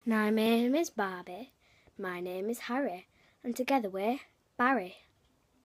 My name is Barbie. My name is Harry. And together we're Barry.